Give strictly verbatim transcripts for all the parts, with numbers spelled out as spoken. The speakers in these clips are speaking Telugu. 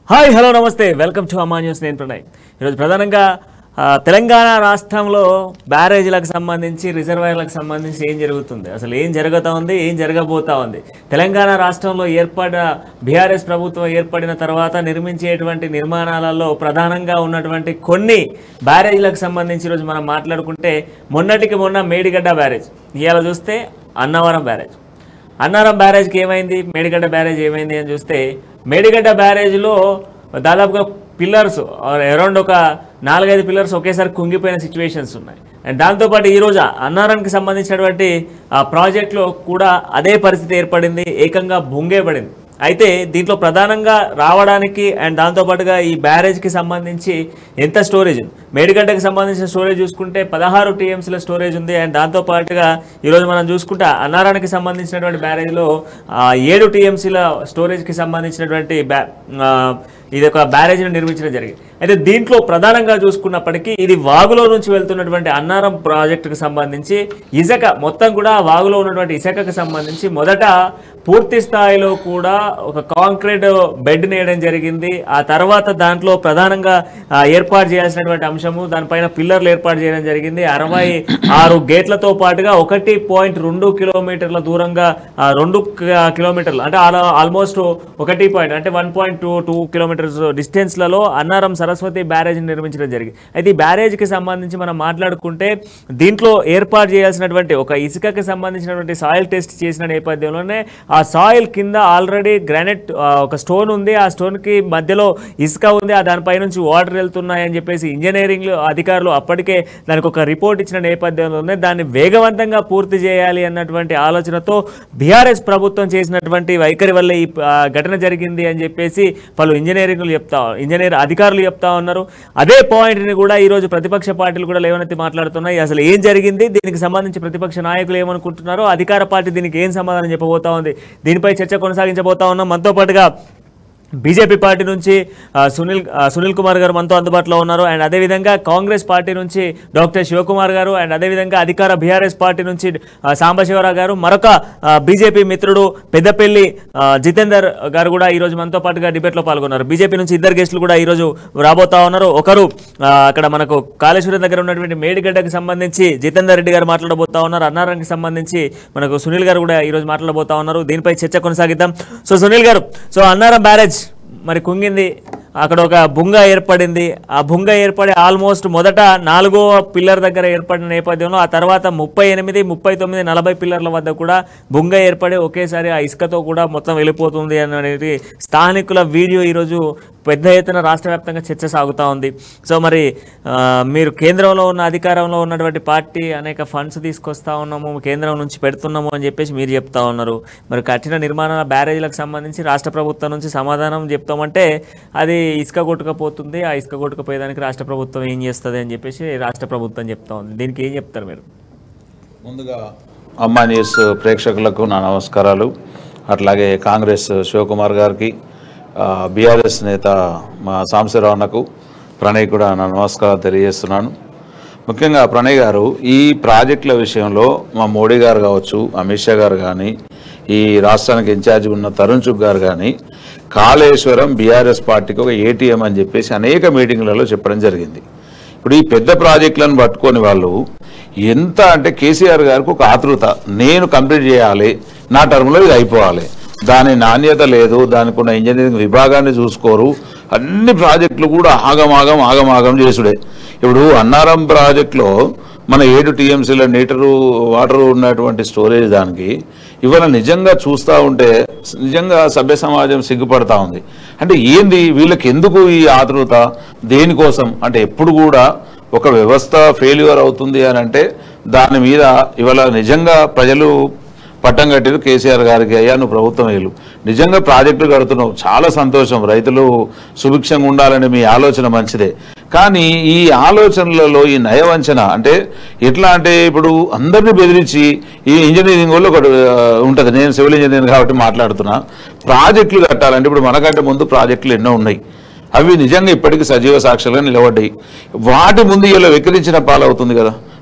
హాయ్ హలో నమస్తే వెల్కమ్ టు అమ్మా న్యూస్. నేను ప్రణయ్. ఈరోజు ప్రధానంగా తెలంగాణ రాష్ట్రంలో బ్యారేజీలకు సంబంధించి రిజర్వాయర్లకు సంబంధించి ఏం జరుగుతుంది, అసలు ఏం జరుగుతూ ఉంది, ఏం జరగబోతా ఉంది, తెలంగాణ రాష్ట్రంలో ఏర్పడిన బీఆర్ఎస్ ప్రభుత్వం ఏర్పడిన తర్వాత నిర్మించేటువంటి నిర్మాణాలలో ప్రధానంగా ఉన్నటువంటి కొన్ని బ్యారేజీలకు సంబంధించి ఈరోజు మనం మాట్లాడుకుంటే మొన్నటికి మొన్న మేడిగడ్డ బ్యారేజ్, ఇవాళ చూస్తే అన్నవరం బ్యారేజ్. అన్నవరం బ్యారేజ్కి ఏమైంది, మేడిగడ్డ బ్యారేజ్ ఏమైంది అని చూస్తే మేడిగడ్డ బ్యారేజ్లో దాదాపుగా పిల్లర్స్ అరౌండ్ ఒక నాలుగైదు పిల్లర్స్ ఒకేసారి కుంగిపోయిన సిచ్యువేషన్స్ ఉన్నాయి. అండ్ దాంతోపాటు ఈరోజు అన్నారానికి సంబంధించినటువంటి ఆ ప్రాజెక్టులో కూడా అదే పరిస్థితి ఏర్పడింది, ఏకంగా బొంగే పడింది. అయితే దీంట్లో ప్రధానంగా రావడానికి అండ్ దాంతోపాటుగా ఈ బ్యారేజ్కి సంబంధించి ఎంత స్టోరేజ్ ఉంది, మేడిగడ్డకి సంబంధించిన స్టోరేజ్ చూసుకుంటే పదహారు టీఎంసీల స్టోరేజ్ ఉంది. అండ్ దాంతోపాటుగా ఈరోజు మనం చూసుకుంటే అన్నారానికి సంబంధించినటువంటి బ్యారేజ్లో ఏడు టీఎంసీల స్టోరేజ్కి సంబంధించినటువంటి బ్యా ఇది ఒక బ్యారేజ్ను నిర్మించడం జరిగింది. అయితే దీంట్లో ప్రధానంగా చూసుకున్నప్పటికీ ఇది వాగులో నుంచి వెళ్తున్నటువంటి అన్నారం ప్రాజెక్టుకు సంబంధించి ఇసుక మొత్తం కూడా వాగులో ఉన్నటువంటి ఇసుకకు సంబంధించి మొదట పూర్తి స్థాయిలో కూడా ఒక కాంక్రీట్ బెడ్ నేయడం జరిగింది. ఆ తర్వాత దాంట్లో ప్రధానంగా ఏర్పాటు చేయాల్సినటువంటి అంశము దానిపైన పిల్లర్లు ఏర్పాటు చేయడం జరిగింది. అరవై ఆరు గేట్లతో పాటుగా ఒకటి పాయింట్ రెండు కిలోమీటర్ల దూరంగా రెండు కిలోమీటర్లు అంటే ఆల్మోస్ట్ ఒకటి పాయింట్ అంటే one point two two kilometres డిస్టెన్స్లలో అన్నారం సరస్వతి బ్యారేజ్ నిర్మించడం జరిగింది. అయితే ఈ బ్యారేజ్కి సంబంధించి మనం మాట్లాడుకుంటే దీంట్లో ఏర్పాటు చేయాల్సినటువంటి ఒక ఇసుకకి సంబంధించినటువంటి సాయిల్ టెస్ట్ చేసిన నేపథ్యంలోనే ఆ సాయిల్ కింద ఆల్రెడీ గ్రానైట్ ఒక స్టోన్ ఉంది, ఆ స్టోన్కి మధ్యలో ఇసుక ఉంది, ఆ దానిపై నుంచి వాటర్ వెళ్తున్నాయని చెప్పేసి ఇంజనీరింగ్ అధికారులు అప్పటికే దానికి ఒక రిపోర్ట్ ఇచ్చిన నేపథ్యంలోనే దాన్ని వేగవంతంగా పూర్తి చేయాలి అన్నటువంటి ఆలోచనతో బీఆర్ఎస్ ప్రభుత్వం చేసినటువంటి వైఖరి వల్ల ఈ ఘటన జరిగింది అని చెప్పేసి పలు ఇంజనీరింగ్లు చెప్తా ఇంజనీర్ అధికారులు చెప్తా ఉన్నారు. అదే పాయింట్ని కూడా ఈరోజు ప్రతిపక్ష పార్టీలు కూడా లేవనెత్తి మాట్లాడుతున్నాయి. అసలు ఏం జరిగింది, దీనికి సంబంధించి ప్రతిపక్ష నాయకులు ఏమనుకుంటున్నారో, అధికార పార్టీ దీనికి ఏం సమాధానం చెప్పబోతా ఉంది, దీనిపై చర్చ కొనసాగించబోతా ఉన్నాం. మనతో పాటుగా బీజేపీ పార్టీ నుంచి సునీల్ సునీల్ కుమార్ గారు మనతో అందుబాటులో ఉన్నారు. అండ్ అదేవిధంగా కాంగ్రెస్ పార్టీ నుంచి డాక్టర్ శివకుమార్ గారు, అండ్ అదేవిధంగా అధికార బీఆర్ఎస్ పార్టీ నుంచి సాంబశివరావు గారు, మరొక బీజేపీ మిత్రుడు పెద్దపల్లి జితేందర్ గారు కూడా ఈరోజు మనతో పాటుగా డిబేట్లో పాల్గొన్నారు. బీజేపీ నుంచి ఇద్దరు గెస్టులు కూడా ఈరోజు రాబోతా ఉన్నారు. ఒకరు అక్కడ మనకు కాళేశ్వరం దగ్గర ఉన్నటువంటి మేడిగడ్డకి సంబంధించి జితేందర్ రెడ్డి గారు మాట్లాడబోతా ఉన్నారు. అన్నారానికి సంబంధించి మనకు సునీల్ గారు కూడా ఈరోజు మాట్లాడబోతా ఉన్నారు. దీనిపై చర్చ కొనసాగిద్దాం. సో సునీల్ గారు, సో అన్నారం బ్యారేజ్ మరి కుంగింది, అక్కడ ఒక బుంగ ఏర్పడింది. ఆ బుంగ ఏర్పడి ఆల్మోస్ట్ మొదట నాలుగో పిల్లర్ దగ్గర ఏర్పడిన నేపథ్యంలో ఆ తర్వాత ముప్పై ఎనిమిది ముప్పై తొమ్మిది నలభై పిల్లర్ల వద్ద కూడా బుంగ ఏర్పడి ఒకేసారి ఆ ఇసుకతో కూడా మొత్తం వెళ్ళిపోతుంది అనేది స్థానికుల వీడియో ఈరోజు పెద్ద ఎత్తున రాష్ట్ర వ్యాప్తంగా చర్చ సాగుతూ ఉంది. సో మరి మీరు కేంద్రంలో ఉన్న అధికారంలో ఉన్నటువంటి పార్టీ అనేక ఫండ్స్ తీసుకొస్తా ఉన్నాము, కేంద్రం నుంచి పెడుతున్నాము అని చెప్పేసి మీరు చెప్తా ఉన్నారు. మరి కఠిన నిర్మాణ బ్యారేజీలకు సంబంధించి రాష్ట్ర ప్రభుత్వం నుంచి సమాధానం చెప్తామంటే అది ఇసుక కొట్టుకపోతుంది, ఆ ఇసుక కొట్టుకపోయేదానికి రాష్ట్ర ప్రభుత్వం ఏం చేస్తుంది అని చెప్పేసి రాష్ట్ర ప్రభుత్వం చెప్తా ఉంది. దీనికి ఏం చెప్తారు మీరు? ముందుగా అమ్మా న్యూస్ ప్రేక్షకులకు నా నమస్కారాలు. అట్లాగే కాంగ్రెస్ శివకుమార్ గారికి, బీఆర్ఎస్ నేత మా సాంబశివరావు అన్నకు, ప్రణయ్ కూడా నా నమస్కారాలు తెలియజేస్తున్నాను. ముఖ్యంగా ప్రణయ్ గారు, ఈ ప్రాజెక్టుల విషయంలో మా మోడీ గారు కావచ్చు, అమిత్ షా గారు కానీ, ఈ రాష్ట్రానికి ఇన్ఛార్జ్ ఉన్న తరుణ్ చుగ్ గారు కానీ కాళేశ్వరం బీఆర్ఎస్ పార్టీకి ఒక ఏటీఎం అని చెప్పేసి అనేక మీటింగ్లలో చెప్పడం జరిగింది. ఇప్పుడు ఈ పెద్ద ప్రాజెక్టులను పట్టుకొని వాళ్ళు ఎంత అంటే కేసీఆర్ గారికి ఒక ఆతృత, నేను కంప్లీట్ చేయాలి, నా టర్మ్లో ఇది అయిపోవాలి, దాని నాణ్యత లేదు, దానికి ఉన్న ఇంజనీరింగ్ విభాగాన్ని చూసుకోరు, అన్ని ప్రాజెక్టులు కూడా ఆగమాగం ఆగమాగం చేసుడే. ఇప్పుడు అన్నారం ప్రాజెక్టులో మన ఏడు టీఎంసీల నీటరు వాటర్ ఉన్నటువంటి స్టోరేజ్ దానికి ఇవాళ నిజంగా చూస్తూ ఉంటే నిజంగా సభ్య సమాజం సిగ్గుపడతా ఉంది. అంటే ఏంది వీళ్ళకి, ఎందుకు ఈ ఆతృత, దేనికోసం అంటే ఎప్పుడు కూడా ఒక వ్యవస్థ ఫెయిల్యూర్ అవుతుంది అని అంటే దాని మీద ఇవాళ నిజంగా ప్రజలు పట్టం కట్టారు కేసీఆర్ గారికి. అయ్యా నువ్వు ప్రభుత్వం వేలు నిజంగా ప్రాజెక్టులు కడుతున్నావు, చాలా సంతోషం, రైతులు సుభిక్షంగా ఉండాలని మీ ఆలోచన మంచిదే. కానీ ఈ ఆలోచనలలో ఈ నయవంచన అంటే ఎట్లా అంటే ఇప్పుడు అందరినీ బెదిరించి ఈ ఇంజనీరింగ్ వాళ్ళు ఒకటి ఉంటుంది, నేను సివిల్ ఇంజనీర్ కాబట్టి మాట్లాడుతున్నా, ప్రాజెక్టులు కట్టాలంటే ఇప్పుడు మనకంటే ముందు ప్రాజెక్టులు ఎన్నో ఉన్నాయి, అవి నిజంగా ఇప్పటికీ సజీవ సాక్ష్యాలుగా నిలబడ్డాయి. వాటి ముందు ఇలా వెక్కిరించిన పాలవుతుంది కదా.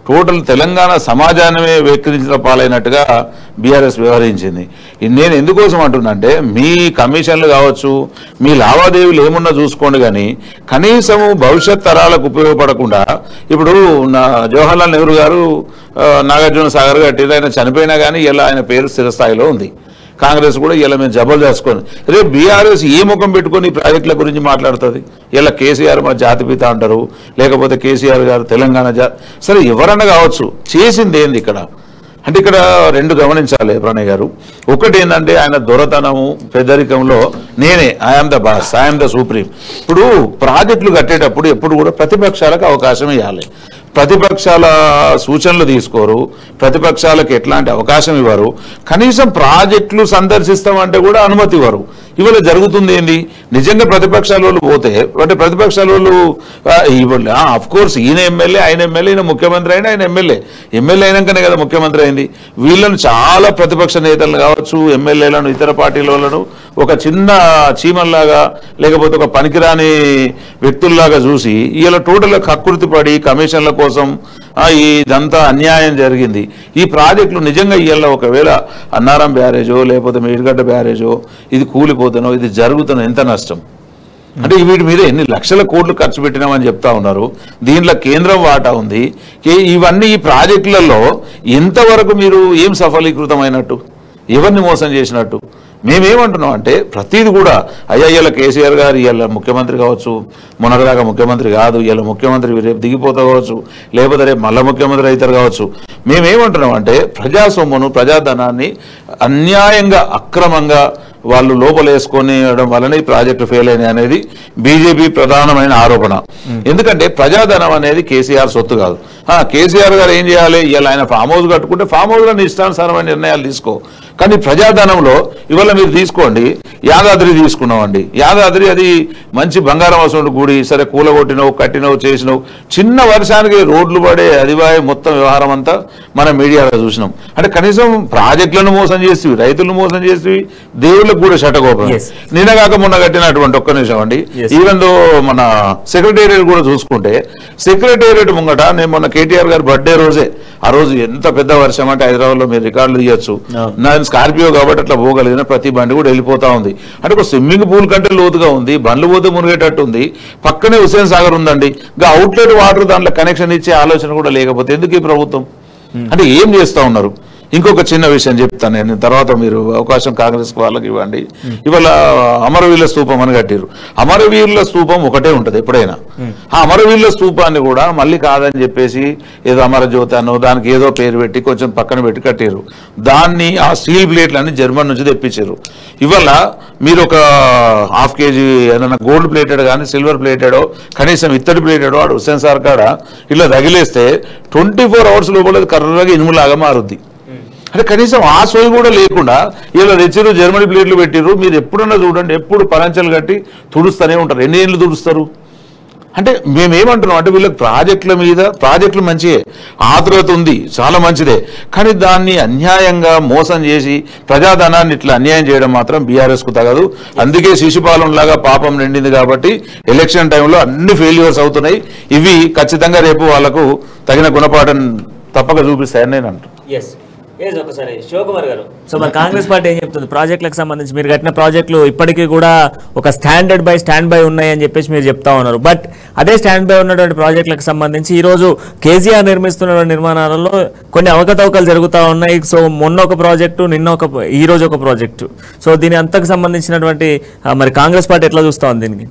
టోటల్ తెలంగాణ సమాజాన్ని వెక్కిరించిన పాలైనట్టుగా బీఆర్ఎస్ వ్యవహరించింది. నేను ఎందుకోసం అంటున్నంటే మీ కమిషన్లు కావచ్చు, మీ లావాదేవీలు ఏమున్నా చూసుకోండి, కానీ కనీసము భవిష్యత్ తరాలకు ఉపయోగపడకుండా ఇప్పుడు నా జవహర్లాల్ నెహ్రూ గారు నాగార్జున సాగర్ కట్టిన ఆయన చనిపోయినా కానీ ఇలా ఆయన పేరు స్థిరస్థాయిలో ఉంది. కాంగ్రెస్ కూడా ఇలా మేము జబర్దస్తుకొని రేపు బీఆర్ఎస్ ఏ ముఖం పెట్టుకొని ప్రాజెక్టుల గురించి మాట్లాడుతుంది. ఇలా కేసీఆర్ మా జాతిపిత అంటారు, లేకపోతే కేసీఆర్ గారు తెలంగాణ జా సరే ఎవరన్నా కావచ్చు, చేసింది ఏంది ఇక్కడ అంటే ఇక్కడ రెండు గమనించాలి ప్రణయ్ గారు. ఒకటి ఏంటంటే ఆయన దొరతనము పెద్దరికంలో నేనే I'm the boss, I'm the supreme. ఇప్పుడు ప్రాజెక్టులు కట్టేటప్పుడు ఎప్పుడు కూడా ప్రతిపక్షాలకు అవకాశం ఇవ్వాలి. ప్రతిపక్షాల సూచనలు తీసుకోరు, ప్రతిపక్షాలకు ఎట్లాంటి అవకాశం ఇవ్వరు, కనీసం ప్రాజెక్టులు సందర్శిస్తామంటే కూడా అనుమతి ఇవ్వరు. ఇవాళ జరుగుతుంది ఏంది, నిజంగా ప్రతిపక్షాల వాళ్ళు పోతే అంటే ప్రతిపక్షాల వాళ్ళు ఇవ్వాలి. అఫ్ కోర్స్ ఈయన ఎమ్మెల్యే, ఆయన ఎమ్మెల్యే, ఈయన ముఖ్యమంత్రి అయినా ఆయన ఎమ్మెల్యే ఎమ్మెల్యే అయినాకనే కదా ముఖ్యమంత్రి అయింది. వీళ్ళను చాలా ప్రతిపక్ష నేతలు కావచ్చు, ఎమ్మెల్యేలను, ఇతర పార్టీలను ఒక చిన్న చీమల్లాగా లేకపోతే ఒక పనికిరాని వ్యక్తుల్లాగా చూసి ఇలా టోటల్గా కకృతి పడి కమిషన్ల కోసం ఇదంతా అన్యాయం జరిగింది. ఈ ప్రాజెక్టులు నిజంగా ఇవాళ ఒకవేళ అన్నారం బ్యారేజో లేకపోతే మేడిగడ్డ బ్యారేజో ఇది కూలిపోతానో ఇది జరుగుతున్న ఎంత నష్టం అంటే వీటి మీద ఎన్ని లక్షల కోట్లు ఖర్చు పెట్టినామని చెప్తా ఉన్నారు. దీంట్లో కేంద్రం వాటా ఉంది. ఇవన్నీ ఈ ప్రాజెక్టులలో ఎంతవరకు మీరు ఏం సఫలీకృతమైనట్టు, ఎవరిని మోసం చేసినట్టు? మేమేమంటున్నాం అంటే ప్రతిది కూడా అయ్యా ఇలా కేసీఆర్ గారు ఇలా ముఖ్యమంత్రి కావచ్చు, మొన్నటిదాకా ముఖ్యమంత్రి కాదు, ఇలా ముఖ్యమంత్రి రేపు దిగిపోతా కావచ్చు, లేకపోతే రేపు మళ్ళీ ముఖ్యమంత్రి అవుతారు కావచ్చు. మేమేమంటున్నాం అంటే ప్రజాసొమ్మును, ప్రజాధనాన్ని అన్యాయంగా అక్రమంగా వాళ్ళు లోపలేసుకొనియడం వలన ఈ ప్రాజెక్టు ఫెయిల్ అయినాయి అనేది బీజేపీ ప్రధానమైన ఆరోపణ. ఎందుకంటే ప్రజాధనం అనేది కేసీఆర్ సొత్తు కాదు. కేసీఆర్ గారు ఏం చేయాలి, ఇలా ఆయన ఫామ్ హౌస్ కట్టుకుంటే ఫామ్ హౌస్లో ఇష్టానుసారమైన నిర్ణయాలు తీసుకో, కానీ ప్రజాధనంలో ఇవాళ మీరు తీసుకోండి, యాదాద్రి తీసుకున్నామండి, యాదాద్రి అది మంచి బంగారం వసూలు గుడి, సరే కూలగొట్టినవు, కట్టినవు, చేసినవు, చిన్న వర్షానికి రోడ్లు పడే అదివాయి మొత్తం వ్యవహారం అంతా మనం మీడియాలో చూసినాం. అంటే కనీసం ప్రాజెక్టులను మోసం చేసి, రైతులను మోసం చేసి, దేవుళ్ళకు కూడా షటకోపం. నిన్నగాక మొన్న కట్టినటువంటి ఒక్క నిమిషం అండి, ఈవెన్ దో మన సెక్రటేరియట్ కూడా చూసుకుంటే సెక్రటేరియట్ ముంగట నేను మొన్న కేటీఆర్ గారి బర్త్డే రోజే, ఆ రోజు ఎంత పెద్ద వర్షం అంటే హైదరాబాద్లో మీరు రికార్డులు తీయచ్చు. నేను స్కార్పియో కాబట్టి అట్లా పోగలిగిన ప్రతి బండి కూడా వెళ్ళిపోతా ఉంది. అంటే ఒక స్విమ్మింగ్ పూల్ కంటే లోతుగా ఉంది, బండ్లు పోతే మునిగేటట్టు ఉంది, పక్కనే హుస్సేన్ సాగర్ ఉందండి. ఇంకా అవుట్లెట్ వాటర్ దాంట్లో కనెక్షన్ ఇచ్చే ఆలోచన కూడా లేకపోతే ఎందుకు ఈ ప్రభుత్వం అంటే ఏం చేస్తా ఉన్నారు? ఇంకొక చిన్న విషయం చెప్తాను నేను, తర్వాత మీరు అవకాశం కాంగ్రెస్ వాళ్ళకి ఇవ్వండి. ఇవాళ అమరవీరుల స్తూపం అని కట్టిరు. అమరవీరుల స్తూపం ఒకటే ఉంటుంది ఎప్పుడైనా. ఆ అమరవీరుల స్తూపాన్ని కూడా మళ్ళీ కాదని చెప్పేసి ఏదో అమరజ్యోతి అన్నో దానికి ఏదో పేరు పెట్టి కొంచెం పక్కన పెట్టి కట్టిరు. దాన్ని ఆ స్టీల్ ప్లేట్లన్నీ జర్మన్ నుంచి తెప్పించారు. ఇవాళ మీరు ఒక హాఫ్ కేజీ ఏదైనా గోల్డ్ ప్లేటెడ్ కానీ సిల్వర్ ప్లేటెడో కనీసం ఇత్తడి ప్లేటెడో ఆడు హుస్సేన్ సార్ కాడ ఇలా తగిలేస్తే ట్వంటీ ఫోర్ అవర్స్ లోపల కర్రగా ఇనుములాగా మారుద్ది. అంటే కనీసం ఆ సోయి కూడా లేకుండా ఇలా తెచ్చిరు, జర్మనీ ప్లేట్లు పెట్టిరు. మీరు ఎప్పుడన్నా చూడండి, ఎప్పుడు పరంచలు కట్టి తుడుస్తూనే ఉంటారు. ఎన్ని ఏళ్ళు తుడుస్తారు? అంటే మేమేమంటున్నాం అంటే వీళ్ళకి ప్రాజెక్టుల మీద ప్రాజెక్టులు మంచిదే, ఆతురత ఉంది, చాలా మంచిదే, కానీ దాన్ని అన్యాయంగా మోసం చేసి ప్రజాధనాన్ని ఇట్లా అన్యాయం చేయడం మాత్రం బీఆర్ఎస్కు తగదు. అందుకే శిశుపాలంలాగా పాపం నిండింది కాబట్టి ఎలక్షన్ టైంలో అన్ని ఫెయిల్యూర్స్ అవుతున్నాయి. ఇవి ఖచ్చితంగా రేపు వాళ్ళకు తగిన గుణపాఠం తప్పక చూపిస్తాయని నేను అంటున్నాను. ఒకసారి శివకుమార్ గారు, సో మరి కాంగ్రెస్ పార్టీ ఏం చెప్తుంది ప్రాజెక్టులకు సంబంధించి? మీరు కట్టిన ప్రాజెక్టులు ఇప్పటికీ కూడా ఒక స్టాండర్డ్ బై స్టాండ్ బై ఉన్నాయని చెప్పేసి మీరు చెప్తా ఉన్నారు. బట్ అదే స్టాండ్ బై ఉన్నటువంటి ప్రాజెక్టులకు సంబంధించి ఈరోజు కేసీఆర్ నిర్మిస్తున్న నిర్మాణాలలో కొన్ని అవకతవకలు జరుగుతూ ఉన్నాయి. సో మొన్న ఒక ప్రాజెక్టు, నిన్న ఒక, ఈ రోజు ఒక ప్రాజెక్టు. సో దీని అంతకు సంబంధించినటువంటి మరి కాంగ్రెస్ పార్టీ ఎట్లా చూస్తా ఉంది దీనికి?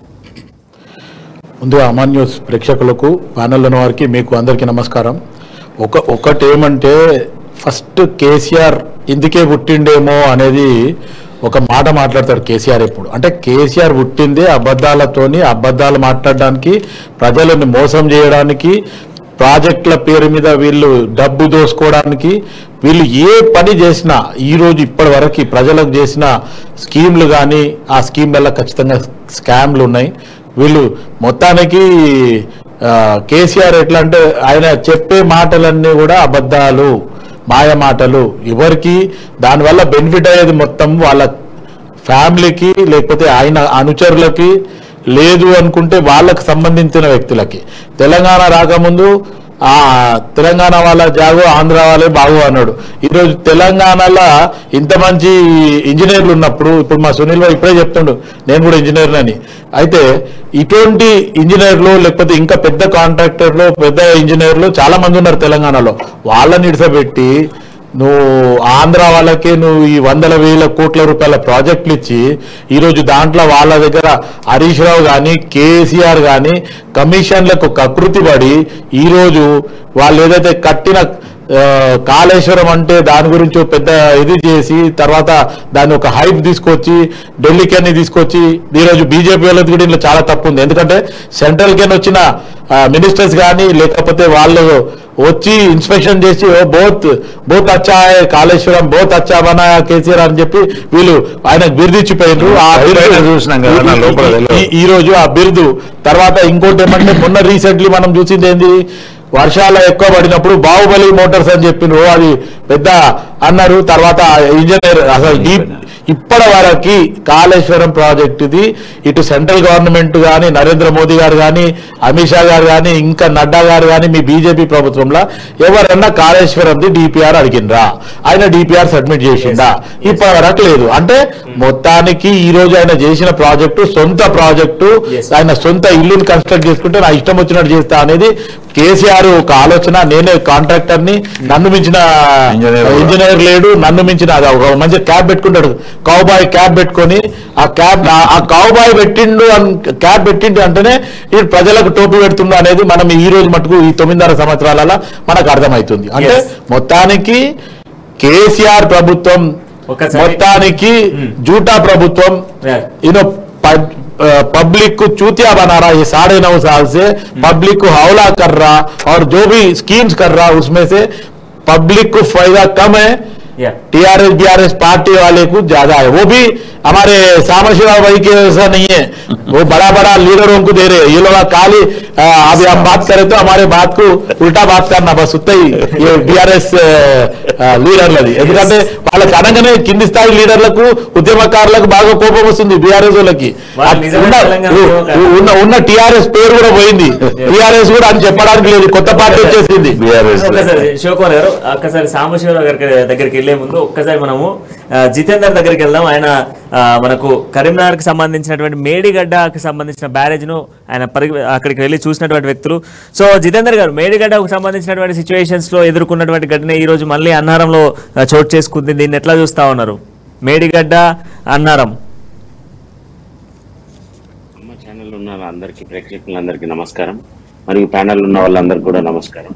ముందుగా అమాన్ న్యూస్ ప్రేక్షకులకు, ప్యానెల్ ఉన్న వారికి, మీకు అందరికీ నమస్కారం. ఒక ఒకటి ఏమంటే ఫస్ట్ కేసీఆర్ ఇందుకే పుట్టిండేమో అనేది ఒక మాట మాట్లాడతారు కేసీఆర్ ఎప్పుడు. అంటే కేసీఆర్ పుట్టిందే అబద్ధాలతోని, అబద్ధాలు మాట్లాడడానికి, ప్రజలను మోసం చేయడానికి, ప్రాజెక్టుల పేరు మీద వీళ్ళు డబ్బు దోసుకోవడానికి, వీళ్ళు ఏ పని చేసినా ఈరోజు ఇప్పటి వరకు ప్రజలకు చేసిన స్కీమ్లు కానీ ఆ స్కీమ్లలో ఖచ్చితంగా స్కామ్లు ఉన్నాయి. వీళ్ళు మొత్తానికి కేసీఆర్ ఎట్లా అంటే ఆయన చెప్పే మాటలన్నీ కూడా అబద్ధాలు, మాయ మాటలు. ఎవరికి దానివల్ల బెనిఫిట్ అయ్యేది మొత్తం వాళ్ళ ఫ్యామిలీకి, లేకపోతే ఆయన అనుచరులకి, లేదు అనుకుంటే వాళ్ళకు సంబంధించిన వ్యక్తులకి. తెలంగాణ రాకముందు ఆ తెలంగాణ వాళ్ళ జాగు ఆంధ్ర వాళ్ళే బాగు అన్నాడు. ఈరోజు తెలంగాణలో ఇంత మంచి ఇంజనీర్లు ఉన్నప్పుడు, ఇప్పుడు మా సునీల్ భాయ్ ఇప్పుడే చెప్తుండు నేను కూడా ఇంజనీర్ అని, అయితే ఇటువంటి ఇంజనీర్లు లేకపోతే ఇంకా పెద్ద కాంట్రాక్టర్లు పెద్ద ఇంజనీర్లు చాలా మంది ఉన్నారు తెలంగాణలో. వాళ్ళని ఇడిసబెట్టి నువ్వు ఆంధ్ర వాళ్ళకే నువ్వు ఈ వందల వేల కోట్ల రూపాయల ప్రాజెక్టులు ఇచ్చి ఈరోజు దాంట్లో వాళ్ళ దగ్గర హరీష్ రావు కానీ కేసీఆర్ కానీ కమిషన్లకు కకృతి పడి ఈరోజు వాళ్ళు ఏదైతే కట్టిన కాళేశ్వరం అంటే దాని గురించి పెద్ద ఇది చేసి తర్వాత దాన్ని ఒక హైప్ తీసుకొచ్చి ఢిల్లీకి అన్ని తీసుకొచ్చి ఈరోజు బీజేపీ వాళ్ళది కూడా ఇంట్లో చాలా తప్పు ఉంది. ఎందుకంటే సెంట్రల్కి వచ్చిన మినిస్టర్స్ కానీ లేకపోతే వాళ్ళు వచ్చి ఇన్స్పెక్షన్ చేసి బోత్ బోత్ అచ్చా కాళేశ్వరం బోత్ అచ్చా బనా కేసీఆర్ అని చెప్పి వీళ్ళు ఆయనకు బిరుదిచ్చిపోయినారు. ఆ బిరుదు ఈ రోజు ఆ బిరుదు తర్వాత ఇంకోటి ఏమంటే మొన్న రీసెంట్లీ మనం చూసింది ఏంది, వర్షాలు ఎక్కువ పడినప్పుడు బాహుబలి మోటార్స్ అని చెప్పినారు, అది పెద్ద అన్నారు. తర్వాత ఇంజనీర్ అసలు డీప్ ఇప్పటి వరకు కాళేశ్వరం ప్రాజెక్టుది ఇటు సెంట్రల్ గవర్నమెంట్ కానీ నరేంద్ర మోదీ గారు కానీ అమిత్ షా గారు కానీ ఇంకా నడ్డా గారు కానీ మీ బీజేపీ ప్రభుత్వంలో ఎవరన్నా కాళేశ్వరంది డిపిఆర్ అడిగినరా, ఆయన డిపిఆర్ సబ్మిట్ చేసిండా? ఇప్పటి వరకు లేదు. అంటే మొత్తానికి ఈ రోజు ఆయన చేసిన ప్రాజెక్టు సొంత ప్రాజెక్టు, ఆయన సొంత ఇల్లుని కన్స్ట్రక్ట్ చేసుకుంటే నా ఇష్టం వచ్చినట్టు చేస్తా అనేది కేసీఆర్ ఒక ఆలోచన. నేనే కాంట్రాక్టర్ ని, నన్ను మించిన ఇంజనీర్ లేడు, నన్ను మించిన ఒక మంచి క్యాబ్ పెట్టుకుంటాడు, కౌబాయ్ క్యాబ్ పెట్టుకొని ఆ క్యాబ్ ఆ కౌబాయ్ పెట్టిండు క్యాబ్ పెట్టిండు అంటేనే ఈ ప్రజలకు టోపీ పెడుతుండు అనేది మనం ఈ రోజు మటుకు ఈ తొమ్మిదిన్నర సంవత్సరాల మనకు అర్థమవుతుంది. అంటే మొత్తానికి కేసీఆర్ ప్రభుత్వం మొత్తానికి జూటా ప్రభుత్వం, యూనో पब्लिक को चूतिया बना रहा है, ये साढ़े नौ साल से पब्लिक को हौला कर रहा और जो भी स्कीम्स कर रहा उसमें से पब्लिक को फायदा कम है, टीआरएस बीआरएस पार्टी वाले को ज्यादा है. वो भी हमारे सामशिवराव भाई के ऐसा नहीं है, वो बड़ा बड़ा लीडरों को दे रहे हैं. ये लोग खाली अभी हम बात करें तो हमारे बात को उल्टा बात करना बस उतना ही ये बीआरएस లీడర్లది. ఎందుకంటే వాళ్ళకి అనగానే కింది స్థాయి లీడర్లకు ఉద్యమకారులకు బాగా కోపం వస్తుంది బీఆర్ఎస్ వాళ్ళకి. ఉన్న ఉన్న టీఆర్ఎస్ పేరు కూడా పోయింది, టీఆర్ఎస్ కూడా అని చెప్పడానికి లేదు, కొత్త పార్టీ వచ్చేసింది. శివకుమార్ గారు ఒక్కసారి సాంబశివరావు గారి దగ్గరికి వెళ్లే ముందు ఒక్కసారి మనము జితేందర్ దగ్గరికి వెళ్దాం. ఆయన మనకు కరీంనగర్ కి సంబంధించినటువంటి మేడిగడ్డకు సంబంధించిన బ్యారేజ్ ను ఆయన అక్కడికి వెళ్ళి చూసినటువంటి వ్యక్తులు. సో జితేందర్ గారు, మేడిగడ్డకు సంబంధించినటువంటి సిచ్యువేషన్స్ లో ఎదుర్కొన్నటువంటి ఘటన ఈ రోజు మళ్ళీ అన్నారంలో చోటు చేసుకుంది. దీన్ని ఎట్లా చూస్తా ఉన్నారు? మేడిగడ్డ అన్నారం. అమ్మ ఛానల్ ఉన్న అందరికీ ప్రేక్షకులందరికీ నమస్కారం, మరియు ప్యానల్ ఉన్న వాళ్ళందరికీ కూడా నమస్కారం.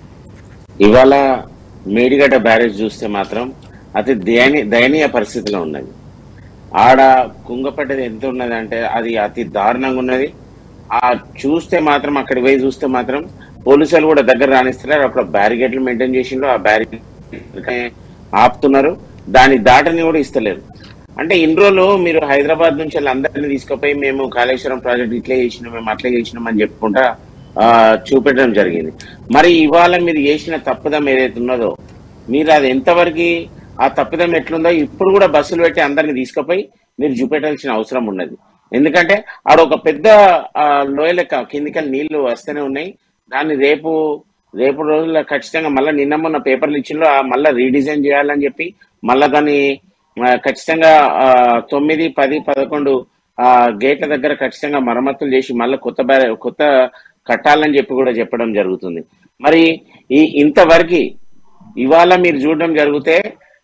ఇవాళ మేడిగడ్డ బ్యారేజ్ చూస్తే మాత్రం అతి దయనీయ దయనీయ పరిస్థితిలో ఉన్నది. ఆడ కుంగపడ్డది ఎంత ఉన్నది అంటే అది అతి దారుణంగా ఉన్నది. ఆ చూస్తే మాత్రం అక్కడికి పోయి చూస్తే మాత్రం పోలీసులు కూడా దగ్గర రాణిస్తున్నారు. అక్కడ బ్యారికేడ్లు మెయింటైన్ చేసిండ్రు, ఆ బ్యారికేడ్ ఆపుతున్నారు, దాని దాటని కూడా ఇస్తలేరు. అంటే ఇన్ని రోజులు మీరు హైదరాబాద్ నుంచి అందరినీ తీసుకుపోయి మేము కాళేశ్వరం ప్రాజెక్ట్ ఇట్లే చేసినాం, మేము అట్లే చేసినాం అని చెప్పుకుంటా ఆ చూపెట్టడం జరిగింది. మరి ఇవాళ మీరు చేసిన తప్పుదం ఏదైతే ఉన్నదో మీరు అది ఎంతవరకు ఆ తప్పిదం ఎట్లుందో ఇప్పుడు కూడా బస్సులు పెట్టి అందరిని తీసుకుపోయి మీరు చూపెట్టాల్సిన అవసరం ఉన్నది. ఎందుకంటే ఆడ ఒక పెద్ద లోయ లెక్క కిందికి నీళ్లు వస్తూనే ఉన్నాయి. దాన్ని రేపు రేపు రోజుల్లో ఖచ్చితంగా మళ్ళీ నిన్న మొన్న పేపర్లు ఇచ్చిండ్రు, మళ్ళీ రీడిజైన్ చేయాలని చెప్పి మళ్ళీ దాన్ని ఖచ్చితంగా తొమ్మిది పది పదకొండు ఆ గేట్ల దగ్గర ఖచ్చితంగా మరమ్మతులు చేసి మళ్ళీ కొత్త బ్యారే కొత్త కట్టాలని చెప్పి కూడా చెప్పడం జరుగుతుంది. మరి ఈ ఇంతవరకు ఇవాళ మీరు చూడడం జరిగితే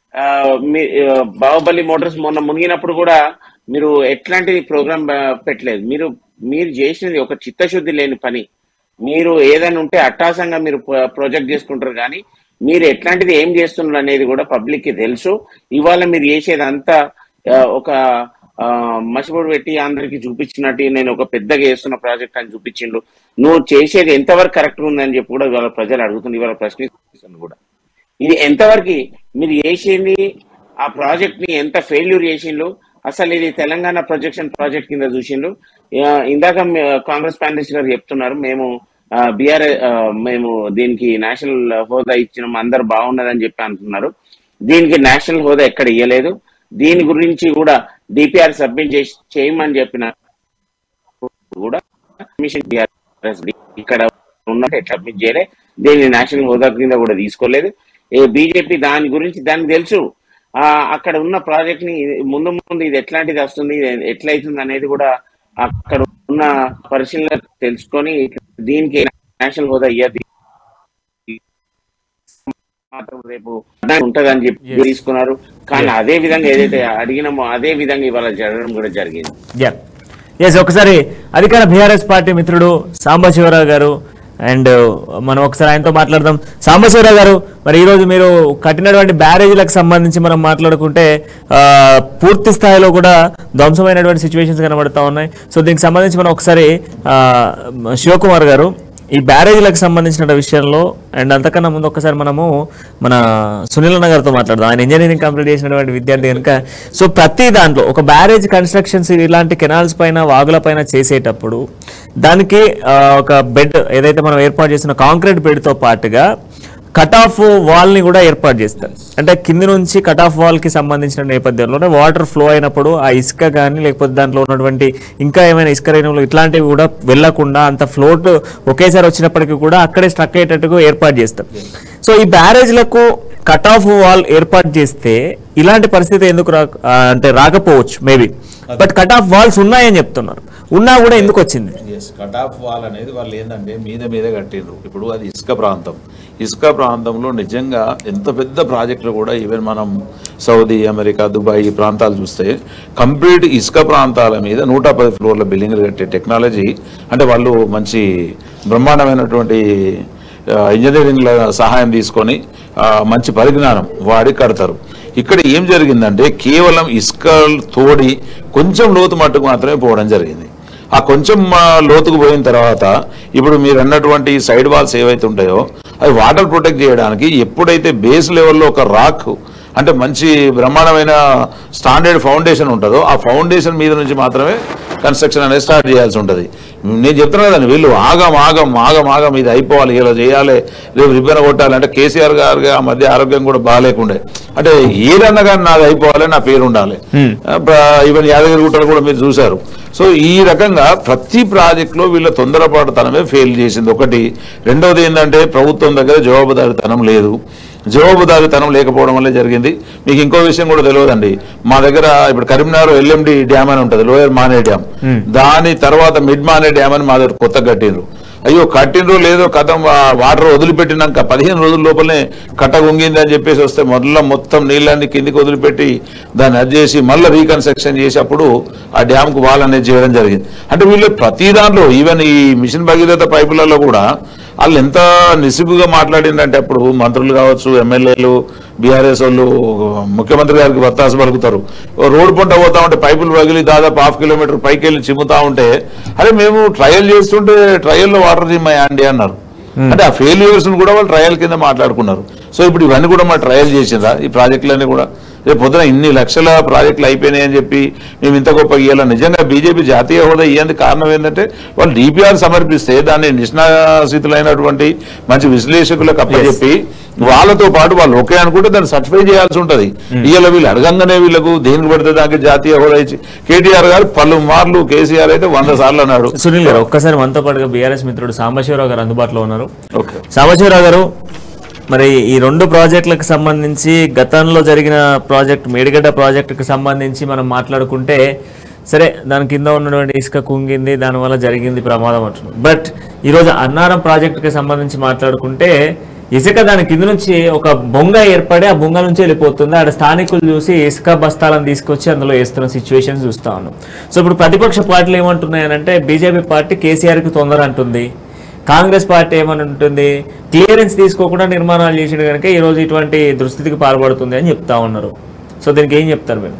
మీ బాహుబలి మోటార్స్ మొన్న మునిగినప్పుడు కూడా మీరు ఎట్లాంటి ప్రోగ్రామ్ పెట్టలేదు. మీరు మీరు చేసినది ఒక చిత్తశుద్ధి లేని పని. మీరు ఏదైనా ఉంటే అట్టాసంగా మీరు ప్రాజెక్ట్ చేసుకుంటారు, కానీ మీరు ఎట్లాంటిది ఏం చేస్తున్నారు అనేది కూడా పబ్లిక్ కి తెలుసు. ఇవాళ మీరు చేసేది అంతా ఒక మసిపొడి పెట్టి అందరికి చూపించినట్టు నేను ఒక పెద్దగా చేస్తున్న ప్రాజెక్ట్ అని చూపించిండు. నువ్వు చేసేది ఎంతవరకు కరెక్ట్ ఉందని చెప్పి కూడా ఇవాళ ప్రజలు అడుగుతుంది, ఇవాళ ప్రశ్నిస్తున్నారు కూడా. ఇది ఎంతవరకు మీరు చేసింది, ఆ ప్రాజెక్ట్ ని ఎంత ఫెయిల్యూర్ చేసిండ్రు, అసలు ఇది తెలంగాణ ప్రొజెక్షన్ ప్రాజెక్ట్ కింద చూసిండ్రు. ఇందాక కాంగ్రెస్ ప్యానలిస్ట్ గారు చెప్తున్నారు మేము బీఆర్ఏ మేము దీనికి నేషనల్ హోదా ఇచ్చినాం, అందరు బాగున్నదని చెప్పి అంటున్నారు. దీనికి నేషనల్ హోదా ఎక్కడ ఇవ్వలేదు. దీని గురించి కూడా డిపిఆర్ సబ్మిట్ చేసి చేయమని చెప్పిన కూడా ఇక్కడ ఉన్నట్టు సబ్మిట్ చేయలే, దీన్ని నేషనల్ హోదా కింద కూడా తీసుకోలేదు. ఏ బీజేపీ దాని గురించి దానికి తెలుసు. ఆ అక్కడ ఉన్న ప్రాజెక్ట్ ని ముందు ముందు ఇది ఎట్లాంటిది వస్తుంది, ఎట్లయితుంది అనేది కూడా అక్కడ ఉన్న పరిశీలన తెలుసుకొని దీనికి నేషనల్ హోదా ఇయ్యది మాత్రం రేపు ఉంటదని చెప్పి తీసుకున్నారు. కానీ అదే విధంగా ఏదైతే అడిగినామో అదే విధంగా ఇవాళ జరగడం కూడా జరిగింది. ఎస్, ఒకసారి అధికార బీఆర్ఎస్ పార్టీ మిత్రుడు సాంబశివరావు గారు అండ్ మనం ఒకసారి ఆయనతో మాట్లాడదాం. సాంబశివరావు గారు, మరి ఈరోజు మీరు కట్టినటువంటి బ్యారేజీలకు సంబంధించి మనం మాట్లాడుకుంటే పూర్తి స్థాయిలో కూడా ధ్వంసమైనటువంటి సిచ్యువేషన్స్ కనబడతా ఉన్నాయి. సో దీనికి సంబంధించి మనం ఒకసారి శివకుమార్ గారు ఈ బ్యారేజీలకు సంబంధించిన విషయంలో అండ్ అంతకన్నా ముందు ఒక్కసారి మనము మన సునీల్ అన్న గారితో మాట్లాడదాం. ఆయన ఇంజనీరింగ్ కంప్లీట్ చేసినటువంటి విద్యార్థి కనుక. సో ప్రతి దాంట్లో ఒక బ్యారేజ్ కన్స్ట్రక్షన్స్ ఇలాంటి కెనాల్స్ పైన వాగుల పైన చేసేటప్పుడు దానికి ఒక బెడ్ ఏదైతే మనం ఏర్పాటు చేసిన కాంక్రీట్ బెడ్తో పాటుగా కట్ ఆఫ్ వాల్ని కూడా ఏర్పాటు చేస్తారు. అంటే కింది నుంచి కట్ ఆఫ్ వాల్కి సంబంధించిన నేపథ్యంలోనే వాటర్ ఫ్లో అయినప్పుడు ఆ ఇసుక కానీ లేకపోతే దాంట్లో ఉన్నటువంటి ఇంకా ఏమైనా ఇసుక రేణువులు ఇట్లాంటివి కూడా వెళ్లకుండా అంత ఫ్లోట్ ఒకేసారి వచ్చినప్పటికీ కూడా అక్కడే స్ట్రక్ అయ్యేటట్టుగా ఏర్పాటు చేస్తారు. సో ఈ బ్యారేజ్లకు కట్ ఆఫ్ వాల్ ఏర్పాటు చేస్తే ఇలాంటి పరిస్థితి ఎందుకు రా అంటే రాకపోవచ్చు maybe, but cut off walls ఉన్నాయని చెప్తున్నారు. ఉన్నా కూడా ఎందుకు వచ్చింది? కట్ ఆఫ్ వాల్ అనేది వాళ్ళు ఏంటంటే మీద మీద కట్టిండ్రు. ఇప్పుడు అది ఇసుక ప్రాంతం, ఇసుక ప్రాంతంలో నిజంగా ఎంత పెద్ద ప్రాజెక్టులు కూడా ఈవెన్ మనం సౌదీ, అమెరికా, దుబాయ్ ఈ ప్రాంతాలు చూస్తే కంప్లీట్ ఇసుక ప్రాంతాల మీద నూట పది ఫ్లోర్ల బిల్డింగ్లు కట్టే టెక్నాలజీ, అంటే వాళ్ళు మంచి బ్రహ్మాండమైనటువంటి ఇంజనీరింగ్ల సహాయం తీసుకొని మంచి పరిజ్ఞానం వాడి కడతారు. ఇక్కడ ఏం జరిగిందంటే కేవలం ఇసుక తోడి కొంచెం లోతు మట్టుకు మాత్రమే పోవడం జరిగింది. ఆ కొంచెం లోతుకు పోయిన తర్వాత ఇప్పుడు మీరు అన్నటువంటి సైడ్ వాల్స్ ఏవైతే ఉంటాయో అవి వాటర్ ప్రొటెక్ట్ చేయడానికి ఎప్పుడైతే బేస్ లెవెల్లో ఒక రాక్ అంటే మంచి బ్రహ్మాండమైన స్టాండర్డ్ ఫౌండేషన్ ఉంటుందో ఆ ఫౌండేషన్ మీద నుంచి మాత్రమే కన్స్ట్రక్షన్ అనేది స్టార్ట్ చేయాల్సి ఉంటుంది. నేను చెప్తున్నా కదండి, వీళ్ళు ఆగం ఆగం ఆగం ఆగం ఇది అయిపోవాలి, ఇలా చేయాలి, రేపు రిబ్బన్ కొట్టాలి అంటే కేసీఆర్ గారికి ఆ మధ్య ఆరోగ్యం కూడా బాగాలేకుండే, అంటే ఏదన్నా కానీ నాది అయిపోవాలి, నా పేరు ఉండాలి. ఈవెన్ యాదగిరి గుట్టలు కూడా మీరు చూశారు. సో ఈ రకంగా ప్రతి ప్రాజెక్టులో వీళ్ళ తొందరపాటుతనమే ఫెయిల్ చేసింది ఒకటి. రెండవది ఏంటంటే ప్రభుత్వం దగ్గర జవాబుదారీతనం లేదు. జవాబుదారీతనం లేకపోవడం వల్లే జరిగింది. మీకు ఇంకో విషయం కూడా తెలియదండి, మా దగ్గర ఇప్పుడు కరీంనగర్ ఎల్ఎండి డ్యామ్ అని ఉంటుంది, లోయర్ మానే డ్యామ్. దాని తర్వాత మిడ్ మానే డ్యామ్ అని మా దగ్గర కొత్త కట్టిండ్రు. అయ్యో కట్టినరో లేదో కథం వాటర్ వదిలిపెట్టినాక పదిహేను రోజుల లోపలనే కట్ట గుంగింది అని చెప్పేసి వస్తే మొదల మొత్తం నీళ్ళన్ని కిందికి వదిలిపెట్టి దాన్ని అది చేసి మళ్ళీ రీకన్స్ట్రక్షన్ చేసి అప్పుడు ఆ డ్యామ్కు వాల్ అనేది చేయడం జరిగింది. అంటే వీళ్ళు ప్రతి దాంట్లో ఈవెన్ ఈ మిషన్ భగీరథ పైపులలో కూడా వాళ్ళు ఎంత నిస్సిగ్గుగా మాట్లాడిందంటే అప్పుడు మంత్రులు కావచ్చు, ఎమ్మెల్యేలు, బీఆర్ఎస్ వాళ్ళు ముఖ్యమంత్రి గారికి వత్తాసు పలుకుతారు. రోడ్డు పంట పోతా ఉంటే పైపులు పగిలి దాదాపు హాఫ్ కిలోమీటర్ పైకి వెళ్ళి చిమ్ముతా ఉంటే అరే మేము ట్రయల్ చేస్తుంటే ట్రయల్లో వాటర్ జిమ్మాయా అండి అన్నారు. అంటే ఆ ఫెయిల్యూర్స్ కూడా వాళ్ళు ట్రయల్ కింద మాట్లాడుకున్నారు. సో ఇప్పుడు ఇవన్నీ కూడా మా ట్రయల్ చేసిందా ఈ ప్రాజెక్టులన్నీ కూడా? రేపు పొద్దున ఇన్ని లక్షల ప్రాజెక్టులు అయిపోయినాయి అని చెప్పి మేము ఇంత గొప్ప ఇవ్వాలి. నిజంగా బీజేపీ జాతీయ హోదా ఇయ్యేందుకు కారణం ఏంటంటే వాళ్ళు డిపిఆర్ సమర్పిస్తే దాన్ని నిష్ణాసితులైనటువంటి మంచి విశ్లేషకులకు అప్పచెప్పి వాళ్ళతో పాటు వాళ్ళు ఓకే అనుకుంటే దాన్ని సర్టిఫై చేయాల్సి ఉంటుంది. ఇవాళ వీళ్ళు అడగంగానే వీళ్ళకు దేనికి పడితే దానికి జాతీయ హోదా ఇచ్చి కేటీఆర్ గారు పలు మార్లు, కేసీఆర్ అయితే వంద సార్లు అన్నాడు. సునీల్ గారు ఒక్కసారి మనతో పాటుగా బీఆర్ఎస్ మిత్రుడు సాంబశివరావు గారు అందుబాటులో ఉన్నారు. ఓకే సాంబశివరావు గారు, మరి ఈ రెండు ప్రాజెక్టులకు సంబంధించి గతంలో జరిగిన ప్రాజెక్ట్ మేడిగడ్డ ప్రాజెక్టుకు సంబంధించి మనం మాట్లాడుకుంటే సరే దాని కింద ఉన్నటువంటి ఇసుక కుంగింది, దానివల్ల జరిగింది ప్రమాదం అంటున్నాం. బట్ ఈరోజు అన్నారం ప్రాజెక్టుకి సంబంధించి మాట్లాడుకుంటే ఇసుక దాని కింద నుంచి ఒక బొంగ ఏర్పడి ఆ బొంగ నుంచి వెళ్ళిపోతుంది. అక్కడ స్థానికులు చూసి ఇసుక బస్తాలను తీసుకొచ్చి అందులో వేస్తున్న సిచ్యువేషన్స్ చూస్తా ఉన్నాం. సో ఇప్పుడు ప్రతిపక్ష పార్టీలు ఏమంటున్నాయనంటే బీజేపీ పార్టీ కేసీఆర్కి తొందర అంటుంది, కాంగ్రెస్ పార్టీ ఏమని ఉంటుంది క్లియరెన్స్ తీసుకోకుండా నిర్మాణాలు చేసిన కనుక ఈరోజు ఇటువంటి దుస్థితికి పాల్పడుతుంది అని చెప్తా ఉన్నారు. సో దీనికి ఏం చెప్తారు మీరు?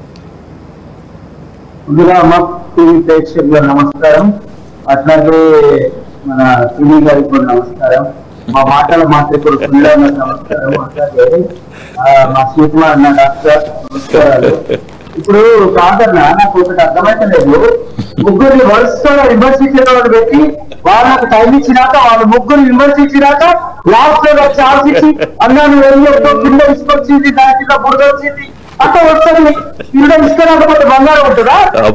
ముందుగా మా టీవీ ప్రేక్షకులకు నమస్కారం, అట్లాగే మన టీవీ గారికి కూడా నమస్కారం, మా మాటల మాత్రికుడు నమస్కారం, అట్లాగే మా శివకుమార్ అన్న డాక్టర్ నమస్కారాలు. ఇప్పుడు కాదన్న నాకు ఒకటి అర్థమైతే లేదు, ముగ్గురిని వరుసగా విమర్శించిన వాళ్ళు పెట్టి వాళ్ళకు టైం ఇచ్చినాక వాళ్ళు ముగ్గురు విమర్శించినాక లాస్ట్ లో ఛాన్స్ ఇచ్చి అన్నా నువ్వు వెళ్ళి కింద ఇసుకొచ్చింది, దాని కింద బురద వచ్చింది అంటే వస్తుంది ఈడ ఇసుక రాకపోతే బంగారం ఉంటుందా?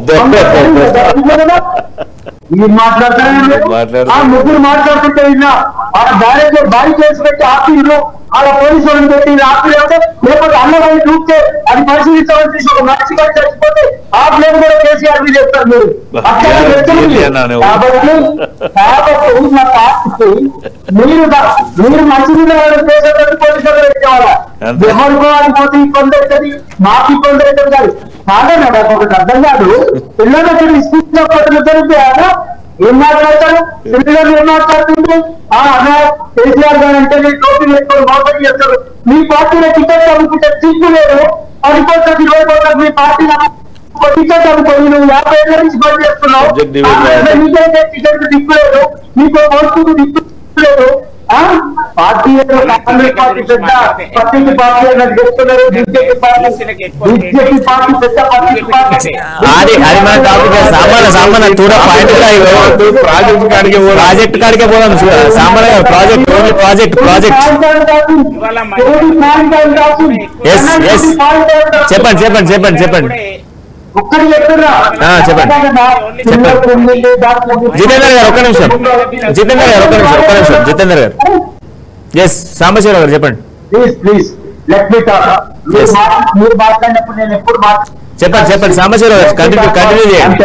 మీరు మాట్లాడతారు ఆ ముగ్గురు మాట్లాడుతుంటే విన్నా ఆడ భార్య భారీ కేసు పెట్టి ఆపిల్లు ఆడ పోలీసు వాళ్ళని పెట్టి ఆపిల్ అయితే లేకపోతే అన్నవాళ్ళు చూస్తే అది పరిశీలించమని తీసి ఒక మనిషి కూడా చచ్చిపోతే ఆ ప్లేన్ కూడా కేసీఆర్ మీద చెప్తారు మీరు. కాబట్టి కాబట్టి నా పార్టీకి మీరు మీరు మంచి మీద చేసేటట్టు పోలీసు వాళ్ళు పెట్టేవాళ్ళ ఎవరికో అనుకోతే ఇబ్బంది అవుతుంది మాకు ఇబ్బంది అవుతుంది కాదు కాదన్నా నాకు ఒకటి అర్థం కాదు. పిల్లలకి ఇస్తున్న పనులు జరిపారా ఏం మాట్లాడతారు పిల్లలు ఏం మాట్లాడుతుంది ఆ అన్న కేసీఆర్ గారు అంటే టోపీ పెట్టుకొని మోసం చేస్తారు. మీ పార్టీలో టికెట్ అమ్ముకుంటే సిగ్గు లేదు పది కోట్లకి ఇరవై కోట్లకు మీ పార్టీ టికెట్ అమ్ముకొని నువ్వు యాభై ఏళ్ళ నుంచి పని చేస్తున్నావు. నీకైతే టికెట్ దిక్కులేదు నీకు ఓటుకు దిక్కు లేదు. పార్టీ కాంగ్రెస్ పార్టీ పెద్ద పత్రిక పార్టీ అని చెప్తున్నారు. బీజేపీ పార్టీ బీజేపీ పార్టీ పెద్ద పత్రిక పార్టీ అది అది మన టాపిక్ సామాన్య సామాన్య చూడ పాయింట్ ప్రాజెక్ట్ కాడికే ప్రాజెక్ట్ కాడికే పోదాం సామాన్య ప్రాజెక్ట్ ఓన్లీ ప్రాజెక్ట్ ప్రాజెక్ట్ చెప్పండి చెప్పండి చెప్పండి చెప్పండి ఒక్కడి చెప్తున్నా చెప్పండి జితేందర్ గారు ఒక్క నిమిషం జితేందర్ గారు ఒక్క నిమిషం ఒక్క నిమిషం జితేందర్ గారు ఎస్ సాంబశివరావు గారు చెప్పండి please please let me talk. మీరు మాట్లాడినప్పుడు నేను ఎప్పుడు చెప్పండి చెప్పండి సాంబశివరావు గారు కంటిన్యూ కంటిన్యూ చేయండి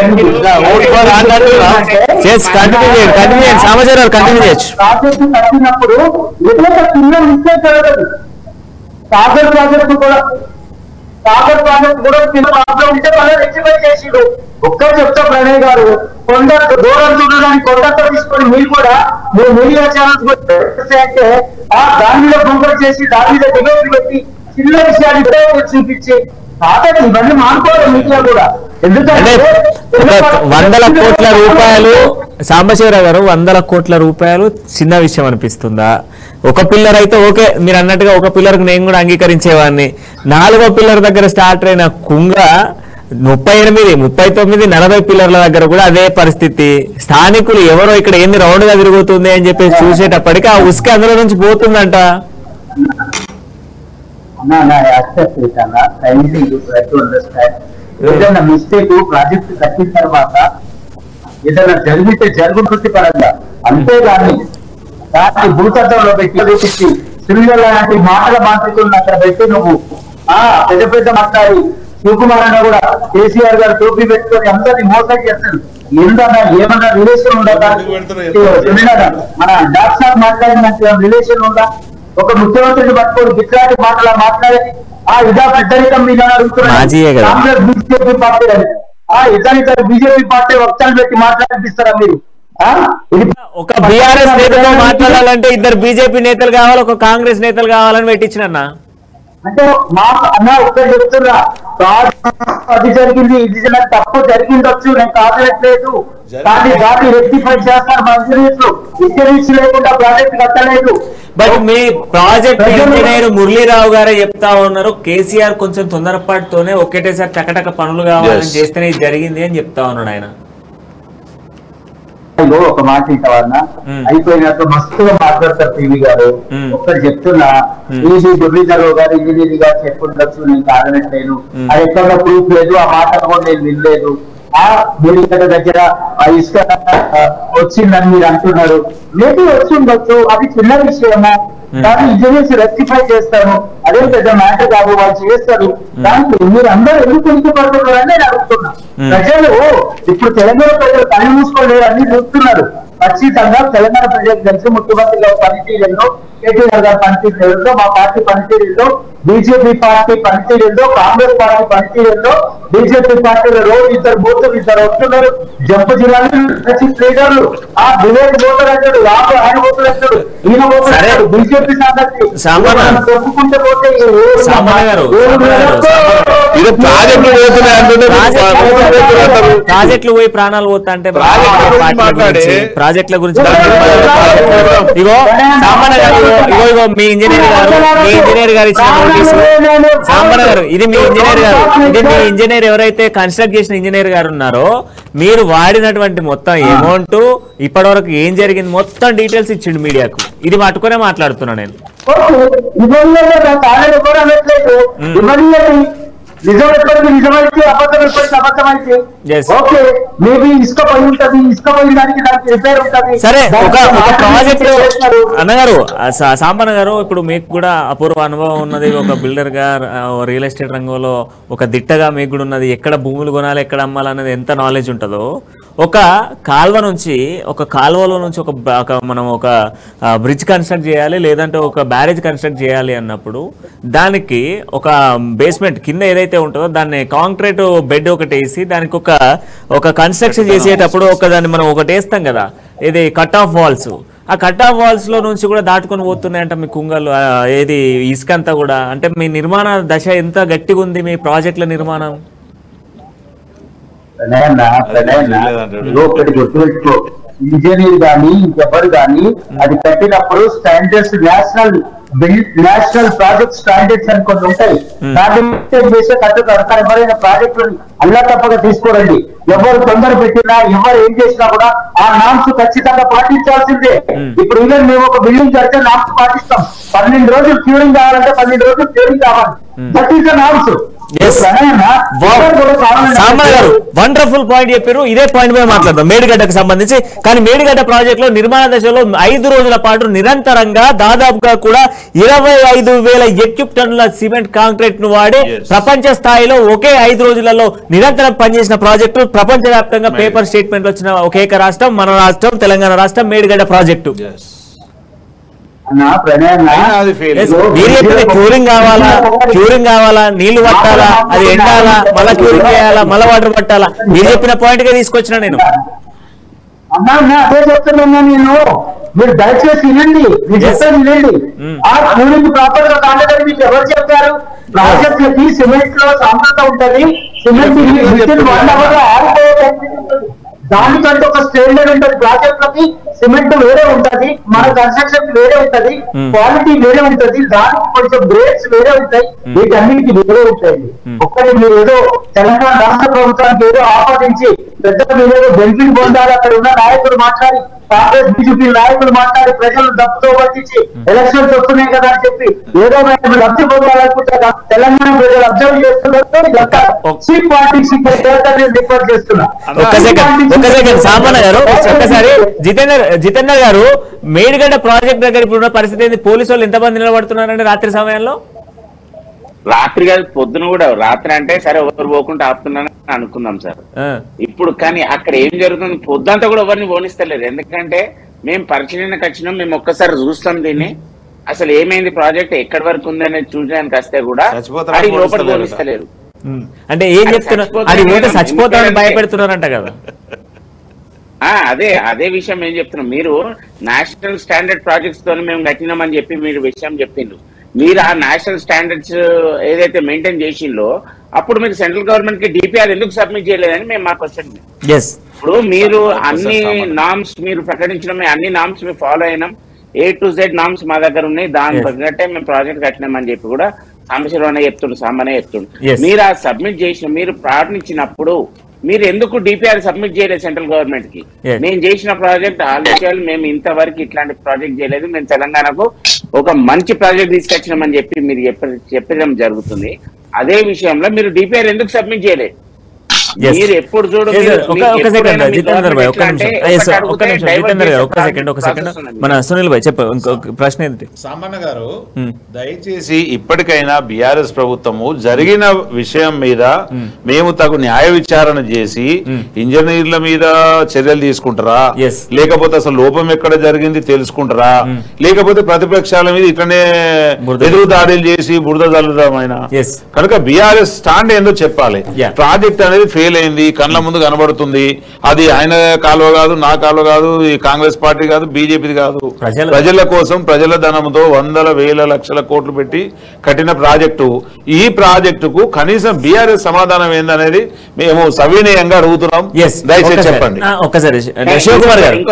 కంటిన్యూ చేయండి కంటిన్యూ చేయండి సాంబశివరావు గారు కంటిన్యూ చేయొచ్చు. ప్రాజెక్టు కట్టినప్పుడు ఎప్పుడైతే చిన్న మిస్టేక్ జరగదు. సాగర్ ప్రాజెక్టు కూడా సాగర్ ప్రాజెక్ట్ కూడా చిన్న ప్రాబ్లం ఉంటే మళ్ళీ రెక్టిఫై చేసిడు. ఒక్కరు చెప్తా ప్రణయ్ గారు కొండ దూరం చూడడానికి కొండతో తీసుకొని మీరు కూడా మీరు మీడియా ఛానల్స్ అంటే ఆ దాని మీద ఫోకస్ చేసి దాని మీద డిబేట్ పెట్టి చిన్న విషయాలు చూపించి కాబట్టి ఇవన్నీ మానుకోవాలి మీడియా కూడా. ఎందుకంటే వందల కోట్ల రూపాయలు సాంబశివరావు గారు వందల కోట్ల రూపాయలు చిన్న విషయం అనిపిస్తుందా? ఒక పిల్లర్ అయితే ఓకే మీరు అన్నట్టుగా ఒక పిల్లర్కి నేను కూడా అంగీకరించేవాడిని. నాలుగో పిల్లర్ దగ్గర స్టార్ట్ అయిన కుంగ ముప్పై ఎనిమిది ముప్పై తొమ్మిది నలభై పిల్లర్ల దగ్గర కూడా అదే పరిస్థితి. స్థానికులు ఎవరో ఇక్కడ ఏంది రౌండ్ గా తిరుగుతుంది అని చెప్పేసి చూసేటప్పటికి ఆ ఉసుక అందులో నుంచి పోతుందంట. ఏదైనా మిస్టేక్ ప్రాజెక్ట్ కట్టిన తర్వాత ఏదైనా జరిగితే జరుగుతుంది పరంగా అంతేగాని దాన్ని భూతత్వంలో పెట్టి చూపించి సిరిగల లాంటి మాటల మాట్లాడుతున్న అక్కడ పెట్టి నువ్వు ఆ పెద్ద పెద్ద మాట్లాడి శివకుమార్ అన్న కూడా కేసీఆర్ గారు టోపీ పెట్టుకొని అందరినీ మోసం చేస్తారు. ఏందన్నా ఏమన్నా రిలేషన్ ఉండదా? మన డాక్టర్ మాట్లాడినట్టు రిలేషన్ ఉందా? ఒక ముఖ్యమంత్రిని పట్టుకొని ఇట్లాంటి మాటలా మాట్లాడేది ఆ ఇదా పెద్దరికం మీద అడుగుతున్నారు. కాంగ్రెస్ బీజేపీ పార్టీ ఆ ఇద్దరు బీజేపీ పార్టీ వక్తలు పెట్టి మాట్లాడిపిస్తారా మీరు? ఒక బీఆర్ఎస్ నేతతో మాట్లాడాలంటే ఇద్దరు బీజేపీ నేతలు కావాలి, ఒక కాంగ్రెస్ నేతలు కావాలని పెట్టించిన అంటే మా అన్న ఒక్కరు చెప్తున్నా అది జరిగింది ఇది తప్పు జరిగిందొచ్చు నేను కాదనట్లేదు కానీ దాన్ని రెక్టిఫై చేస్తారు. మంజూరీలు ఇంజనీర్స్ లేకుండా ప్రాజెక్ట్ కట్టలేదు. బట్ మీ ప్రాజెక్ట్ ఇంజనీర్ మురళీరావు గారే చెప్తా ఉన్నారు కేసీఆర్ కొంచెం తొందరపాటుతోనే ఒకేటేసారి టకటక పనులు కావాలని చేస్తేనే ఇది జరిగింది అని చెప్తా ఉన్నాడు ఆయన. ఒక మాట ఇంటవన్నా అయిపోయినాక మస్తుగా మాట్లాడతారు టీవీ గారు. ఒక్కరు చెప్తున్నా ఈజీ మురళీధరరావు గారు ఇంజనీరింగ్ గారు చెప్పుండొచ్చు నేను కాదనట్లేను. అది ఎక్కడ ప్రూఫ్ లేదు ఆ మాట కూడా నేను వినలేదు. ఆ మీరు ఇక్కడ దగ్గర ఆ ఇసుక వచ్చిందని మీరు అంటున్నారు. మేబీ వచ్చి ఉండొచ్చు అది చిన్న విషయమా దాన్ని ఇంజనీర్స్ రెక్టిఫై చేస్తారు. అదే పెద్ద మ్యాటర్ కాదు వాళ్ళు చేస్తారు. దానికి మీరు అందరూ ఎందుకు ఎందుకుపడుతున్నారని నేను అడుగుతున్నా. ప్రజలు ఇప్పుడు తెలంగాణ ప్రజలు కళ్ళు మూసుకోలేరు అన్ని చూస్తున్నారు. ఖచ్చితంగా తెలంగాణ ప్రజలకు తెలిసి ముఖ్యమంత్రి గారి పనితీరులో కేటీఆర్ గారి పనితీరులో మా పార్టీ పనితీరులో బీజేపీ పార్టీ పనితీరులో కాంగ్రెస్ పార్టీ పనితీరులో బీజేపీ పార్టీలో రోజు ఇద్దరు బూతులు ఇద్దరు వస్తున్నారు. జంపు జిల్లాలో లీడర్లు ఆ విలేజ్ బోతలు అంటాడు రాబో ఆయన బోతలు అంటాడు ఈయన బోతలు బీజేపీ సంగతి ఒప్పుకుంటే పోతే ప్రాజెక్టులు పోయి ప్రాణాలు పోతా అంటే ప్రాజెక్టుల గురించి ఇగో సామాన్య గారు ఇగో ఇగో మీ ఇంజనీర్ గారు మీ ఇంజనీర్ గారు ఇచ్చిన నోటీసు సామాన్య గారు ఇది మీ ఇంజనీర్ గారు ఇది మీ ఇంజనీర్ ఎవరైతే కన్స్ట్రక్ట్ చేసిన ఇంజనీర్ గారు ఉన్నారో మీరు వాడినటువంటి మొత్తం అమౌంట్ ఇప్పటి వరకు ఏం జరిగింది మొత్తం డీటెయిల్స్ ఇచ్చిండు మీడియాకు. ఇది పట్టుకునే మాట్లాడుతున్నా నేను. నిజం ఎప్పటికీ నిజమైతే అబద్ధం ఎప్పటికీ అబద్ధం అయితే ఓకే మేబీ ఇసుక పోయి ఉంటది ఇసుక పోయిన దానికి దానికి రిపేర్ ఉంటది. సరే ఒక ప్రాజెక్ట్ అన్నగారు సాంబన్న గారు, ఇప్పుడు మీకు కూడా అపూర్వ అనుభవం ఉన్నది, ఒక బిల్డర్ గా రియల్ ఎస్టేట్ రంగంలో ఒక దిట్టగా మీకు కూడా ఉన్నది, ఎక్కడ భూములు కొనాలి ఎక్కడ అమ్మాలనేది ఎంత నాలెడ్జ్ ఉంటుందో. ఒక కాల్వ నుంచి ఒక కాల్వలో నుంచి ఒక మనం ఒక బ్రిడ్జ్ కన్స్ట్రక్ట్ చేయాలి లేదంటే ఒక బ్యారేజ్ కన్స్ట్రక్ట్ చేయాలి అన్నప్పుడు దానికి ఒక బేస్మెంట్ కింద ఏదైతే ఉంటుందో దాన్ని కాంక్రీట్ బెడ్ ఒకటి వేసి దానికి ఒక ఒక కన్స్ట్రక్షన్ చేసేటప్పుడు ఒక దాన్ని మనం ఒకటి వేస్తాం కదా, ఇది కట్ ఆఫ్ వాల్స్. ఆ కట్ ఆఫ్ వాల్స్ లో నుంచి కూడా దాటుకొని పోతున్నాయంట మీ కుంగలు, ఏది ఇసుక అంతా కూడా. అంటే మీ నిర్మాణ దశ ఎంత గట్టిగా ఉంది మీ ప్రాజెక్టుల నిర్మాణం? ఒకటి గుర్తుపెట్టుకో, ఇంజనీర్ గానీ ఇంకెవరు గానీ అది కట్టినప్పుడు standards national national project standards అని కొన్ని ఉంటాయి. దాన్ని చేసే కట్టుతారు. కానీ ఎవరైనా ప్రాజెక్టులు అల్లా తప్పగా తీసుకోరండి. ఎవరు తొందర పెట్టినా ఎవరు ఏం చేసినా కూడా ఆ నామ్స్ ఖచ్చితంగా పాటించాల్సిందే. ఇప్పుడు ఇలా మేము ఒక బిల్డింగ్ కడితే నామ్స్ పాటిస్తాం. పన్నెండు రోజులు క్యూరింగ్ కావాలంటే పన్నెండు రోజులు క్యూరింగ్ కావాలి. That is the norms. Wonderful point చెప్పారు. ఇదే పాయింట్ మీద మాట్లాడదాం మేడిగడ్డకు సంబంధించి. కానీ మేడిగడ్డ ప్రాజెక్ట్ లో నిర్మాణ దశలో ఐదు రోజుల పాటు నిరంతరంగా దాదాపుగా కూడా ఇరవై ఐదు వేల మెట్రిక్ టన్నుల సిమెంట్ కాంక్రీట్ ను వాడి ప్రపంచ స్థాయిలో ఒకే ఐదు రోజులలో నిరంతరం పనిచేసిన ప్రాజెక్టు. ప్రపంచ వ్యాప్తంగా పేపర్ స్టేట్మెంట్ వచ్చిన ఒకేక రాష్ట్రం మన రాష్ట్రం తెలంగాణ రాష్ట్రం మేడిగడ్డ ప్రాజెక్టు. క్యూరింగ్ కావాలా క్యూరింగ్ కావాలా నీళ్లు పట్టాలా అది ఎండాలా మళ్ళా క్యూరింగ్ చేయాలా మళ్ళా వాటర్ పట్టాలా మీరు చెప్పిన పాయింట్ గా తీసుకొచ్చిన నేను. అన్నా అదే చెప్తున్నా నేను, మీరు దయచేసి వినండి, మీరు చెప్పేది వినండి. ఆ క్యూరింగ్ ప్రాపర్ గా కాలేదని మీకు ఎవరు చెప్పారు? ప్రాజెక్టులకి సిమెంట్ లో సాంద్రత ఉంటది. సిమెంట్ వన్ అవర్ లో ఆరిపోతుంది. దానికంటే ఒక స్టాండర్డ్ ఉంటుంది. ప్రాజెక్టులకి సిమెంట్ వేరే ఉంటది, మన కన్స్ట్రక్షన్ వేరే ఉంటది, క్వాలిటీ వేరే ఉంటది, దానికి కొంచెం గ్రేడ్స్ వేరే ఉంటాయి, వీటన్నిటికీ వేరే ఉంటాయండి. ఒక్కటి మీరు ఏదో తెలంగాణ రాష్ట్ర ప్రభుత్వానికి ఏదో ఆపాదించి పెద్ద మీరు ఏదో బెనిఫిట్ పొందాలి, అక్కడ ఉన్న నాయకులు మాట్లాడి కాంగ్రెస్ బీజేపీ నాయకులు మాట్లాడి ప్రజలు డబ్బుతో పట్టించి ఎలక్షన్స్ వస్తున్నాయి కదా అని చెప్పి ఏదో మేము లబ్ధి పొందాలనుకుంటే తెలంగాణ ప్రజలు అబ్జర్వ్ చేస్తున్నారు. రిపోర్ట్ చేస్తున్నా. ఒక్కసారి జితేందర్ జితేందర్ గారు, మేడిగడ్డ ప్రాజెక్ట్ దగ్గర ఇప్పుడు పరిస్థితి ఏంది? పోలీసు వాళ్ళు ఎంతమంది నిలబడుతున్నారండి రాత్రి సమయంలో? రాత్రి కాదు పొద్దున కూడా. రాత్రి అంటే సరే ఎవరు పోకుండా ఆపుతున్నాను అనుకుందాం సార్. ఇప్పుడు కానీ అక్కడ ఏం జరుగుతుంది, పొద్దంతా కూడా ఎవరిని పోనిస్తలేరు. ఎందుకంటే మేము పరిశీలనకు వచ్చినాం, మేము ఒక్కసారి చూస్తాం దీన్ని, అసలు ఏమైంది ప్రాజెక్ట్ ఎక్కడి వరకు ఉందనేది చూడడానికి వస్తే కూడా లోపల పోనిస్తలేరు. అంటే ఏం చెప్తున్నారు, చచ్చిపోతామని భయపెడుతున్నారంట కదా. అదే అదే విషయం ఏం చెప్తున్నాం, మీరు నేషనల్ స్టాండర్డ్ ప్రాజెక్ట్స్ తో మేము కట్టినామని చెప్పి మీరు విషయం చెప్పిండ్రు. మీరు ఆ నేషనల్ స్టాండర్డ్స్ ఏదైతే మెయింటైన్ చేసిందో అప్పుడు మీరు సెంట్రల్ గవర్నమెంట్ కి డిపిఆర్ ఎందుకు సబ్మిట్ చేయలేదని మేము మా క్వశ్చన్. ఇప్పుడు మీరు అన్ని నామ్స్ మీరు ప్రకటించడం, అన్ని నామ్స్ మేము ఫాలో అయినాం, ఏ టు జెడ్ నామ్స్ మా దగ్గర ఉన్నాయి, దాని తగ్గట్టే మేము ప్రాజెక్ట్ కట్టినామని చెప్పి కూడా సాంబశివరావు చెప్తుండ్రు, సాంబనే చెప్తుండ్రు. మీరు ఆ సబ్మిట్ చేసిన మీరు ప్రకటించినప్పుడు మీరు ఎందుకు డిపిఆర్ సబ్మిట్ చేయలేదు సెంట్రల్ గవర్నమెంట్ కి? మేము చేసిన ప్రాజెక్ట్ ఆలోచనలు మేము ఇంతవరకు ఇట్లాంటి ప్రాజెక్ట్ చేయలేదు, మేము తెలంగాణకు ఒక మంచి ప్రాజెక్ట్ తీసుకొచ్చినామని చెప్పి మీరు చెప్పడం జరుగుతుంది. అదే విషయంలో మీరు డిపిఆర్ ఎందుకు సబ్మిట్ చేయలేదు? మీరు ఎప్పుడు చూడండి మన సునీల్ భాయ్ చెప్ప ప్రశ్న ఏంటి? సామాన్య గారు, దయచేసి ఇప్పటికైనా బీఆర్ఎస్ ప్రభుత్వము జరిగిన విషయం మీద మేము తగు న్యాయ విచారణ చేసి ఇంజనీర్ల మీద చర్యలు తీసుకుంటారా, లేకపోతే అసలు లోపం ఎక్కడ జరిగింది తెలుసుకుంటారా, లేకపోతే ప్రతిపక్షాల మీద ఇట్లనే ఎదురు దాడులు చేసి బురద చల్లుదామైన? కనుక బీఆర్ఎస్ స్టాండ్ ఏందో చెప్పాలి. ప్రాజెక్ట్ అనేది ఫెయిల్ అయింది, కళ్ళ ముందు కనబడుతుంది. అది ఆయన కాలువ కాదు, నా కాలువ కాదు, ఈ కాంగ్రెస్ పార్టీ కాదు, బీజేపీ కాదు, ప్రజల కోసం ప్రజల ధనంతో వందల వేల లక్షల కోట్లు పెట్టి కట్టిన ప్రాజెక్టు. ఈ ప్రాజెక్టుకు కనీసం బీఆర్ఎస్ సమాధానం ఏందనేది మేము సవినయంగా అడుగుతున్నాం. దయచేసి చెప్పండి. శివకుమార్ గారు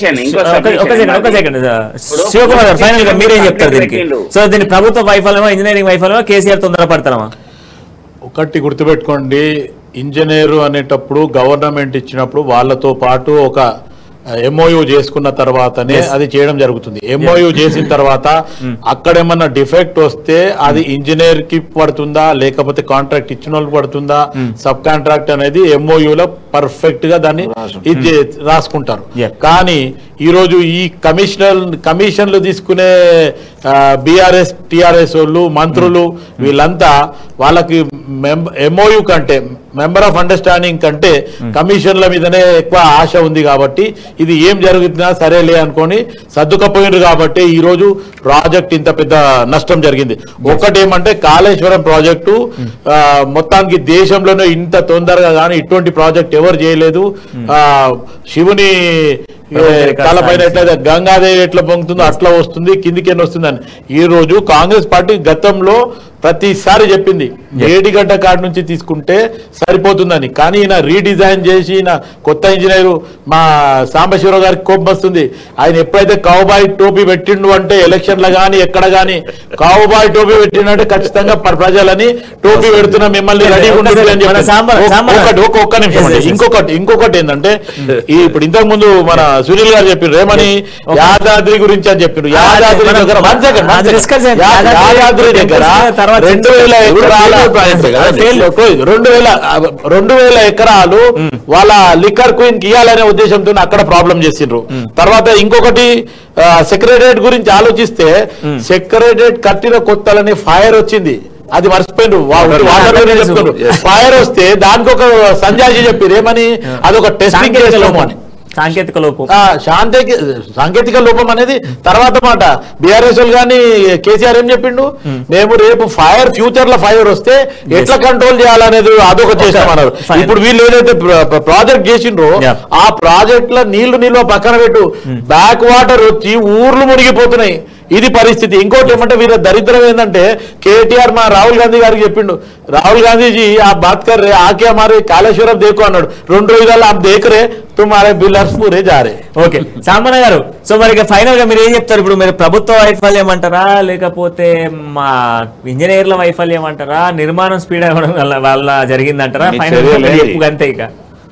ఫైనల్ గా మీరేం చెప్తారు దీనికి? సో దీని ప్రభుత్వ వైఫల్యమా, ఇంజనీరింగ్ వైఫల్యమా, కేసీఆర్ తొందరపడతామా? ఒకటి గుర్తుపెట్టుకోండి, ఇంజనీరు అనేటప్పుడు గవర్నమెంట్ ఇచ్చినప్పుడు వాళ్ళతో పాటు ఒక ఎంఓయూ చేసుకున్న తర్వాతనే అది చేయడం జరుగుతుంది. ఎంఓయూ చేసిన తర్వాత అక్కడేమన్నా డిఫెక్ట్ వస్తే అది ఇంజనీర్ కి పడుతుందా లేకపోతే కాంట్రాక్ట్ ఇచ్చిన వాళ్ళకి పడుతుందా, సబ్ కాంట్రాక్ట్ అనేది ఎంఓయూలో పర్ఫెక్ట్ గా దాన్ని ఇది రాసుకుంటారు. కానీ ఈ రోజు ఈ కమిషనర్ కమిషన్లు తీసుకునే బీఆర్ఎస్ టిఆర్ఎస్ వాళ్ళు మంత్రులు వీళ్ళంతా వాళ్ళకి ఎంఓయూ కంటే మెంబర్ ఆఫ్ అండర్స్టాండింగ్ కంటే కమిషన్ల మీదనే ఎక్కువ ఆశ ఉంది కాబట్టి ఇది ఏం జరుగుతుందా సరేలే అనుకొని సర్దుకపోయినారు కాబట్టి ఈ రోజు ప్రాజెక్ట్ ఇంత పెద్ద నష్టం జరిగింది. ఒకటేమంటే కాళేశ్వరం ప్రాజెక్టు మొత్తానికి దేశంలోనే ఇంత తొందరగా కానీ ఇటువంటి ప్రాజెక్ట్ ఎవరు చేయలేదు. ఆ శివుని తలపైన ఎట్లయితే గంగాదేవి ఎట్లా పొంగుతుందో అట్లా వస్తుంది, కిందికేనా వస్తుందని ఈ రోజు కాంగ్రెస్ పార్టీ గతంలో ప్రతిసారి చెప్పింది ఏడిగడ్డ కాడ నుంచి తీసుకుంటే సరిపోతుందని. కానీ ఈయన రీడిజైన్ చేసి ఈయన కొత్త ఇంజనీరు మా సాంబశివరావు గారికి కోపం వస్తుంది. ఆయన ఎప్పుడైతే కౌబాయ్ టోపీ పెట్టిండు అంటే ఎలక్షన్లో కానీ ఎక్కడ కానీ కౌబాయ్ టోపీ పెట్టిండంటే ఖచ్చితంగా ప్రజలని టోపీ పెడుతున్నా మిమ్మల్ని రెడీ ఉంటుంది అని చెప్పి ఒక్క నిమిషం. ఇంకొకటి ఇంకొకటి ఏంటంటే ఇప్పుడు ఇంతకు ముందు మన సునీల్ గారు చెప్పారు ఏమని యాదాద్రి గురించి అని చెప్పారు. యాదాద్రి దగ్గర యాదాద్రి దగ్గర రెండు వేల ఎకరాల రెండు వేల రెండు వేల ఎకరాలు వాళ్ళ లిక్కర్ క్వీన్ కి ఇవ్వాలనే ఉద్దేశంతో అక్కడ ప్రాబ్లం చేసిండ్రు. తర్వాత ఇంకొకటి సెక్రటరేట్ గురించి ఆలోచిస్తే సెక్రటరేట్ కట్టిన కొత్తలని ఫైర్ వచ్చింది, అది మర్చిపోయిండ్రు. చెప్తున్నారు ఫైర్ వస్తే దానికి ఒక సంజాషి చెప్పారు ఏమని అదొక టెస్టింగ్ అని. సాంకేతిక లోపం శాంతికి సాంకేతిక లోపం అనేది తర్వాత మాట. బీఆర్ఎస్ కానీ కేసీఆర్ ఏం చెప్పిండు, మేము రేపు ఫైర్ ఫ్యూచర్ లో ఫైర్ వస్తే ఎట్లా కంట్రోల్ చేయాలనేది అదొక చేస్తామన్నారు. ఇప్పుడు వీళ్ళు ఏదైతే ప్రాజెక్ట్ చేసిండ్రో ఆ ప్రాజెక్ట్ లో నీళ్లు నిల్వ పక్కన పెట్టు, బ్యాక్ వాటర్ వచ్చి ఊర్లు మునిగిపోతున్నాయి. ఇది పరిస్థితి. ఇంకోటి ఏమంటే వీళ్ళ దరిద్రం ఏంటంటే కేటీఆర్ మా రాహుల్ గాంధీ గారికి చెప్పిండు, రాహుల్ గాంధీజీ ఆ బాత్ కర్ రే ఆకే హమారే కాళేశ్వరం దేకు అన్నాడు. రెండు రోజుల ఆ దేకరే తుమారే బిల్లర్స్ పూరే జారే. ఓకే సాంబన్న గారు, సో మరి ఫైనల్ గా మీరు ఏం చెప్తారు? ఇప్పుడు మీరు ప్రభుత్వ వైఫల్యం అంటారా లేకపోతే మా ఇంజనీర్ల వైఫల్యం అంటారా, నిర్మాణం స్పీడ్ అవ్వడం వల్ల జరిగిందంటారా? ఫైనల్ చెప్పు అంతే. ఇక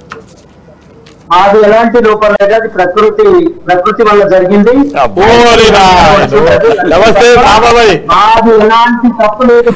అది ఎలాంటి లోపం లేదు, అది ప్రకృతి ప్రకృతి వల్ల జరిగింది. అది ఎలాంటి తప్పు లేదు.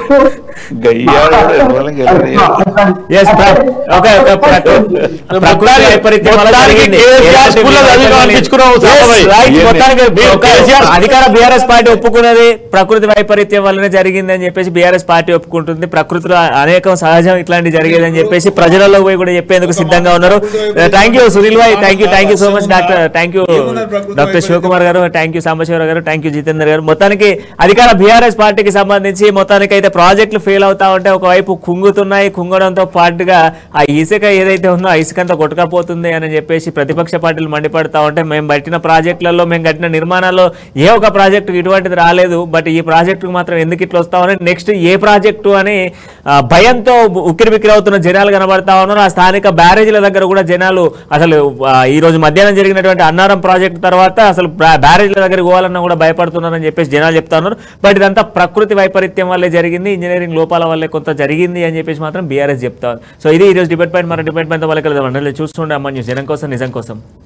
అధికార బీఆర్ఎస్ పార్టీ ఒప్పుకున్నది ప్రకృతి వైపరీత్యం వల్లనే జరిగింది అని చెప్పేసి బీఆర్ఎస్ పార్టీ ఒప్పుకుంటుంది. ప్రకృతిలో అనేకం సహజం ఇట్లాంటి జరిగేదని చెప్పేసి ప్రజలలో పోయి కూడా చెప్పేందుకు సిద్ధంగా ఉన్నారు. థ్యాంక్ యూ సునీల్ భాయ్, thank you thank you so much doctor, thank you doctor Shivakumar గారు, థ్యాంక్ యూ సాంబశివరావు గారు, థ్యాంక్ యూ జితేందర్ గారు. మొత్తానికి అధికార బీఆర్ఎస్ పార్టీకి సంబంధించి మొత్తానికి అయితే ప్రాజెక్టులు ఫెయిల్ అవుతా ఉంటే ఒకవైపు కుంగుతున్నాయి, కుంగడంతో పాటుగా ఆ ఇసుక ఏదైతే ఉందో ఆ ఇసుక అంతా కొట్టుకపోతుంది అని చెప్పేసి ప్రతిపక్ష పార్టీలు మండిపడతా ఉంటే మేము పట్టిన ప్రాజెక్టులలో మేము కట్టిన నిర్మాణాల్లో ఏ ఒక ప్రాజెక్టు ఇటువంటిది రాలేదు, బట్ ఈ ప్రాజెక్టుకు మాత్రం ఎందుకు ఇట్లా వస్తా ఉన్నాయి, నెక్స్ట్ ఏ ప్రాజెక్టు అని భయంతో ఉక్కిరి బిక్కిరి అవుతున్న జనాలు కనబడతా ఉన్నారు. ఆ స్థానిక బ్యారేజీల దగ్గర కూడా జనాలు అసలు ఈ రోజు మధ్యాహ్నం జరిగినటువంటి అన్నారం ప్రాజెక్టు తర్వాత అసలు బ్యారేజీల దగ్గర పోవాలన్నా కూడా భయపడుతున్నారని చెప్పేసి జనాలు చెప్తా ఉన్నారు. బట్ ఇదంతా ప్రకృతి వైపరీత్యం వల్లే జరిగింది, ఇంజనీరింగ్ లోపాల వల్లే కొంత జరిగింది అని చెప్పేసి మాత్రం బీఆర్ఎస్ చెప్తారు. సో ఇది ఈ రోజు డిబేట్ పాయింట్. మన డిబేట్ పాయింట్ వాళ్ళకి చూస్తుండే అమ్మ న్యూస్ జనం కోసం నిజం కోసం.